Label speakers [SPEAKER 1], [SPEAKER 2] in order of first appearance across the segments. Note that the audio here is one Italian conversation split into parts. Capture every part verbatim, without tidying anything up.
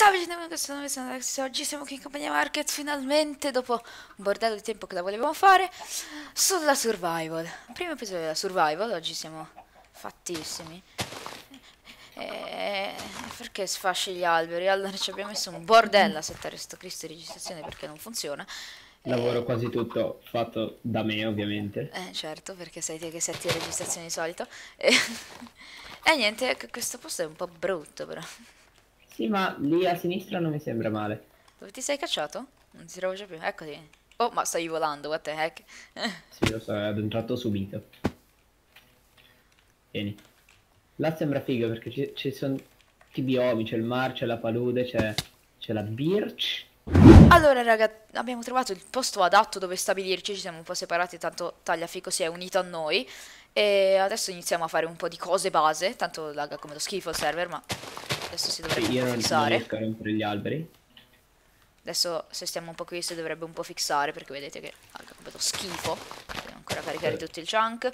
[SPEAKER 1] stavo dicendo questo nome sono Alex, oggi siamo qui in compagnia Market finalmente dopo un bordello di tempo che la volevamo fare sulla Survival. Primo episodio della Survival, oggi siamo fattissimi. E... perché sfasci gli alberi? Allora ci abbiamo messo un bordello a settare sto Cristo di registrazione perché non funziona.
[SPEAKER 2] Lavoro
[SPEAKER 1] E...
[SPEAKER 2] quasi tutto fatto da me, ovviamente.
[SPEAKER 1] Eh certo, perché sei te che setti le registrazioni di solito. E, e niente, questo posto è un po' brutto però.
[SPEAKER 2] Sì, ma lì a sinistra non mi sembra male.
[SPEAKER 1] Dove ti sei cacciato? Non ti trovo già più. Eccoti. Oh, ma stai volando, what the heck?
[SPEAKER 2] Sì, lo so, è addentrato subito. Vieni. Là sembra figo perché ci, ci sono tutti i biomi, c'è il mar, c'è la palude, c'è c'è la birch.
[SPEAKER 1] Allora, raga, abbiamo trovato il posto adatto dove stabilirci. Ci siamo un po' separati, tanto Tagliafico si è unito a noi. E adesso iniziamo a fare un po' di cose base. Tanto laga come lo schifo il server, ma adesso si dovrebbe
[SPEAKER 2] Sì,
[SPEAKER 1] un
[SPEAKER 2] io
[SPEAKER 1] po'
[SPEAKER 2] non, non
[SPEAKER 1] fissare.
[SPEAKER 2] riesco a rompere gli alberi.
[SPEAKER 1] Adesso se stiamo un po' qui si dovrebbe un po' fissare perché vedete che ha completo schifo. Dobbiamo ancora caricare tutto il chunk.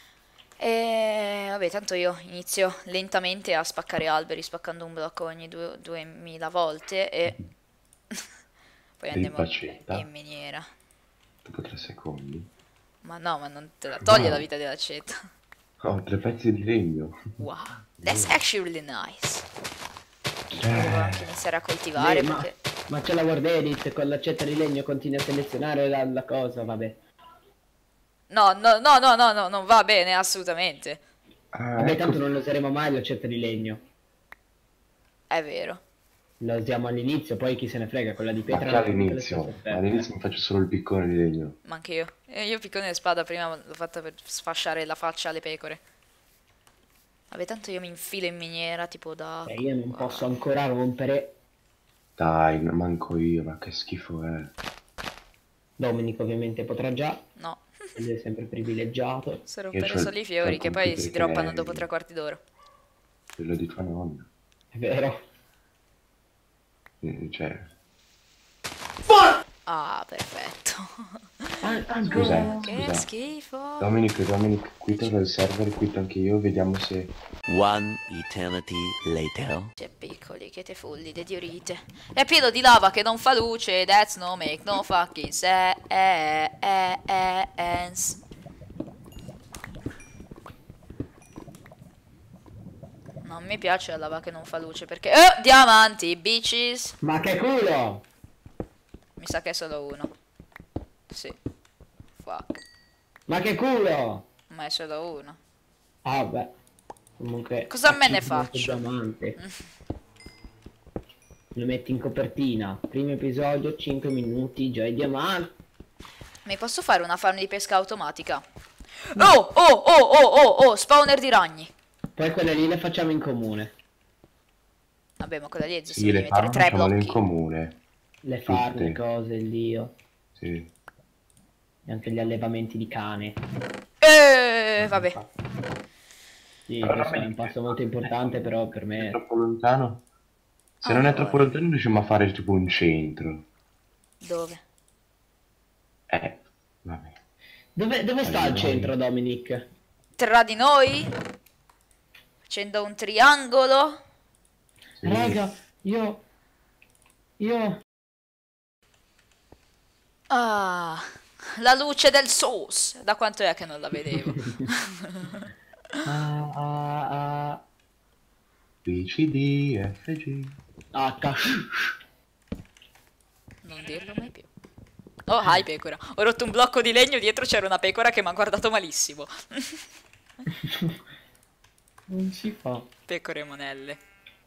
[SPEAKER 1] E vabbè, tanto io inizio lentamente a spaccare alberi, spaccando un blocco ogni due- duemila volte e poi
[SPEAKER 3] Sei
[SPEAKER 1] andiamo
[SPEAKER 3] pacetta?
[SPEAKER 1] in miniera.
[SPEAKER 3] Dopo tre secondi.
[SPEAKER 1] Ma no, ma non te la toglie
[SPEAKER 3] Wow.
[SPEAKER 1] la vita dell'aceto.
[SPEAKER 3] Ho tre pezzi di legno.
[SPEAKER 1] Wow, that's actually really nice.
[SPEAKER 3] Eh.
[SPEAKER 1] Devo anche iniziare a coltivare
[SPEAKER 2] Sì, ma
[SPEAKER 1] perché...
[SPEAKER 2] ma c'è la Word Edit con l'accetta di legno, continui a selezionare la, la cosa, vabbè.
[SPEAKER 1] No, no, no, no, no, no, non va bene assolutamente.
[SPEAKER 3] Ah,
[SPEAKER 2] Vabbè,
[SPEAKER 3] ecco.
[SPEAKER 2] tanto non lo useremo mai l'accetta di legno.
[SPEAKER 1] È vero.
[SPEAKER 2] Lo usiamo all'inizio, poi chi se ne frega, quella di
[SPEAKER 3] Ma
[SPEAKER 2] pietra
[SPEAKER 3] che
[SPEAKER 2] non ha tutte le
[SPEAKER 3] all'inizio?
[SPEAKER 2] stesse effette.
[SPEAKER 3] All'inizio mi faccio solo il piccone di legno.
[SPEAKER 1] Ma anche io. E io piccone di spada prima l'ho fatta per sfasciare la faccia alle pecore. Vabbè, tanto io mi infilo in miniera tipo da...
[SPEAKER 2] Eh, io non
[SPEAKER 1] qua.
[SPEAKER 2] posso ancora rompere.
[SPEAKER 3] Dai, manco io, ma che schifo è.
[SPEAKER 2] Dominic ovviamente potrà già,
[SPEAKER 1] No,
[SPEAKER 2] lui è sempre privilegiato.
[SPEAKER 1] se
[SPEAKER 3] Io
[SPEAKER 1] rompere
[SPEAKER 3] c'ho
[SPEAKER 1] solo i
[SPEAKER 3] il-
[SPEAKER 1] fiori
[SPEAKER 3] c'ho il
[SPEAKER 1] che poi
[SPEAKER 3] computer
[SPEAKER 1] si
[SPEAKER 3] che
[SPEAKER 1] droppano
[SPEAKER 3] è
[SPEAKER 1] dopo tre quarti d'ora.
[SPEAKER 3] quello di tua nonna.
[SPEAKER 2] È vero.
[SPEAKER 3] Eh, Cioè,
[SPEAKER 1] Ah, perfetto.
[SPEAKER 2] Ah, ah,
[SPEAKER 3] scusa,
[SPEAKER 2] no.
[SPEAKER 1] Che
[SPEAKER 3] scusa.
[SPEAKER 1] schifo.
[SPEAKER 3] Dominic, Dominic, quitto il server, quitto anche io, vediamo se...
[SPEAKER 4] One eternity later.
[SPEAKER 1] C'è piccoli che te fulli de diorite. È pieno di lava che non fa luce. That's no make no fucking sense. Non mi piace la lava che non fa luce perché... Oh, diamanti, bitches.
[SPEAKER 2] Ma che culo!
[SPEAKER 1] Mi sa che è solo uno. Sì. Fuck.
[SPEAKER 2] Ma che culo!
[SPEAKER 1] Ma è solo uno.
[SPEAKER 2] Ah beh. Comunque...
[SPEAKER 1] Cosa me ne
[SPEAKER 2] achievement
[SPEAKER 1] faccio?
[SPEAKER 2] diamante. Lo metti in copertina. Primo episodio, cinque minuti, già i diamanti.
[SPEAKER 1] Mi posso fare una farm di pesca automatica? Oh, oh, oh, oh, oh, oh, spawner di ragni.
[SPEAKER 2] Poi quelle lì le facciamo in comune.
[SPEAKER 1] Vabbè, ma quella lì è giusto
[SPEAKER 3] Sì,
[SPEAKER 1] di
[SPEAKER 3] le
[SPEAKER 1] mettere
[SPEAKER 3] farm
[SPEAKER 1] tre
[SPEAKER 3] facciamole in
[SPEAKER 1] blocchi.
[SPEAKER 3] comune.
[SPEAKER 2] Le farm,
[SPEAKER 3] Tutte.
[SPEAKER 2] le cose, il dio.
[SPEAKER 3] Sì.
[SPEAKER 2] E anche gli allevamenti di cane.
[SPEAKER 1] Eh, vabbè.
[SPEAKER 2] Sì,
[SPEAKER 3] Allora,
[SPEAKER 2] questo è un passo molto importante, però per
[SPEAKER 3] È
[SPEAKER 2] me...
[SPEAKER 3] troppo lontano? Se non è
[SPEAKER 1] Allora.
[SPEAKER 3] troppo lontano riusciamo a fare tipo un centro.
[SPEAKER 1] Dove?
[SPEAKER 3] Eh, vabbè.
[SPEAKER 2] Dove, dove sta
[SPEAKER 3] Allora,
[SPEAKER 2] il centro, Dominic?
[SPEAKER 1] Tra di noi? Facendo un triangolo?
[SPEAKER 3] Sì.
[SPEAKER 2] Raga, io... Io...
[SPEAKER 1] Ah, la luce del sauce. Da quanto è che non la vedevo?
[SPEAKER 2] Ah, ah, ah...
[SPEAKER 3] B, C, D, F, G.
[SPEAKER 2] H.
[SPEAKER 1] Non dirlo mai più. Oh, hi pecora. Ho rotto un blocco di legno, dietro c'era una pecora che mi ha guardato malissimo.
[SPEAKER 2] Non si fa.
[SPEAKER 1] Pecore monelle.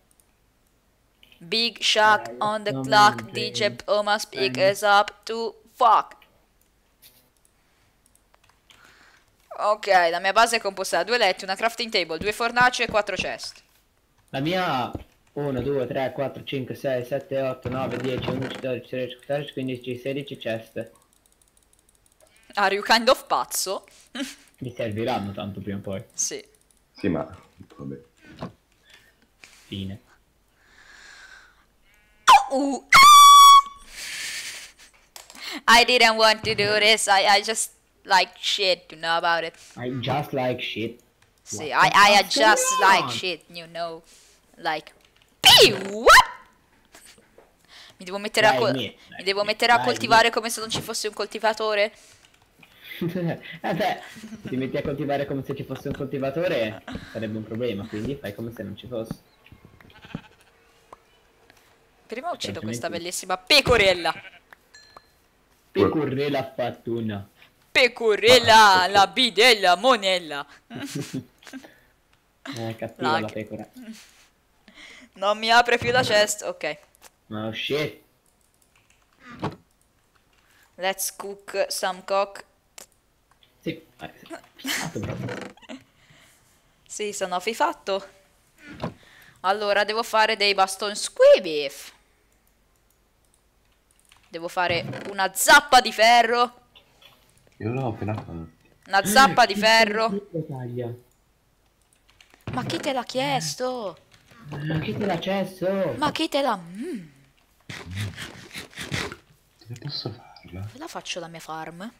[SPEAKER 1] Big shot
[SPEAKER 2] Eh,
[SPEAKER 1] on the
[SPEAKER 2] non
[SPEAKER 1] clock,
[SPEAKER 2] mi
[SPEAKER 1] D J
[SPEAKER 2] credi.
[SPEAKER 1] Poma speak
[SPEAKER 2] Eh.
[SPEAKER 1] us up to fuck. Ok, la mia base è composta da due letti, una crafting table, due fornaci e quattro chest.
[SPEAKER 2] La mia uno, due, tre, quattro, cinque, sei, sette, otto, nove, dieci, undici, dodici, tredici, quattordici, quindici, sedici chest.
[SPEAKER 1] Are you kind of pazzo?
[SPEAKER 2] Mi serviranno tanto prima o poi.
[SPEAKER 1] Sì.
[SPEAKER 3] Sì, ma vabbè.
[SPEAKER 2] Fine.
[SPEAKER 1] Uh. I didn't want to do this, I, I just like shit to know about it.
[SPEAKER 2] I just like shit.
[SPEAKER 1] See,
[SPEAKER 2] What
[SPEAKER 1] I,
[SPEAKER 2] the
[SPEAKER 1] I
[SPEAKER 2] fuck's
[SPEAKER 1] just
[SPEAKER 2] going
[SPEAKER 1] like
[SPEAKER 2] on?
[SPEAKER 1] shit, you know. Like, pew, what? Mi devo mettere a,
[SPEAKER 2] Dai,
[SPEAKER 1] co-
[SPEAKER 2] mi-
[SPEAKER 1] mi devo
[SPEAKER 2] dai,
[SPEAKER 1] mettere a
[SPEAKER 2] dai,
[SPEAKER 1] coltivare come se non ci fosse un coltivatore?
[SPEAKER 2] eh beh, se ti metti a coltivare come se ci fosse un coltivatore sarebbe un problema, quindi fai come se non ci fosse.
[SPEAKER 1] Prima uccido
[SPEAKER 2] Altrimenti-
[SPEAKER 1] questa bellissima pecorella.
[SPEAKER 2] Pecorrella ha fatto una.
[SPEAKER 1] Pecorella, la bidella, monella.
[SPEAKER 2] Eh, cattiva la
[SPEAKER 1] Lag.
[SPEAKER 2] pecora.
[SPEAKER 1] Non mi apre più la chest. Ok.
[SPEAKER 2] Oh shit.
[SPEAKER 1] Let's cook some cock.
[SPEAKER 2] Sì, eh, sì. Fissato proprio.
[SPEAKER 1] Sì, sono fifatto. Allora, devo fare dei baston squid beef. Devo fare una zappa di ferro.
[SPEAKER 3] Io l'ho appena fatto.
[SPEAKER 1] Una zappa di
[SPEAKER 2] Chi
[SPEAKER 1] ferro.
[SPEAKER 2] te lo taglia?
[SPEAKER 1] Ma chi te l'ha chiesto?
[SPEAKER 2] Ma chi te l'ha cesso?
[SPEAKER 1] Ma chi te l'ha... Mm,
[SPEAKER 3] Dove posso farla?
[SPEAKER 1] la faccio la mia farm.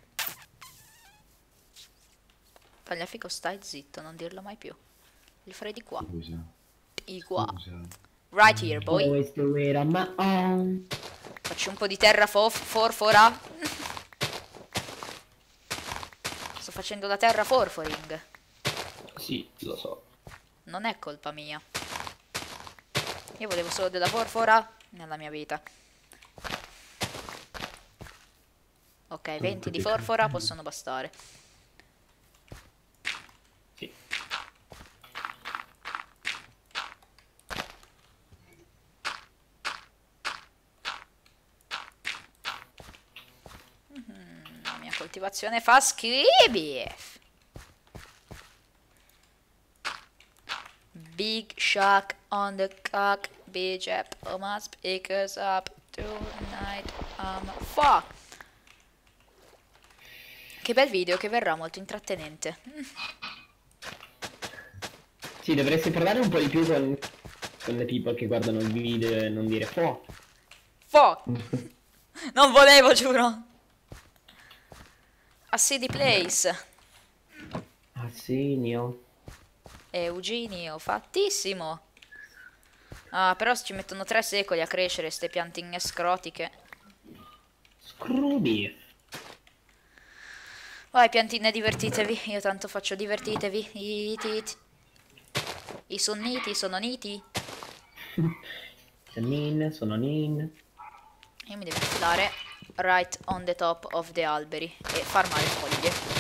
[SPEAKER 1] Tagliafico, stai zitto, non dirlo mai più. Il farei di qua.
[SPEAKER 3] Scusa.
[SPEAKER 1] Di qua.
[SPEAKER 3] Scusa.
[SPEAKER 1] Right here, boy.
[SPEAKER 2] Always do it on my own.
[SPEAKER 1] Faccio un po' di terra fo- forfora. Sto facendo la terra forforing.
[SPEAKER 2] Sì, lo so.
[SPEAKER 1] Non è colpa mia. Io volevo solo della forfora nella mia vita. Ok, venti di forfora possono bastare.
[SPEAKER 2] Sì.
[SPEAKER 1] La mia coltivazione fa schifo. Big shock on the cock. Big up must pick us up tonight. Um, fuck. Che bel video che verrà molto intrattenente.
[SPEAKER 2] Sì, dovresti parlare un po' di più con, con le people che guardano il video e non dire fuoco.
[SPEAKER 1] Fuck. Non volevo, giuro. A C D Place.
[SPEAKER 2] Arsenio.
[SPEAKER 1] Eugenio, fattissimo. Ah, però ci mettono tre secoli a crescere ste piantine scrotiche.
[SPEAKER 2] Scrooby.
[SPEAKER 1] Vai, piantine, divertitevi. Io tanto faccio divertitevi. I, tit. I sonniti sono niti.
[SPEAKER 2] Nin, sono Nin.
[SPEAKER 1] Io mi devo infilare right on the top of the alberi e farmare foglie.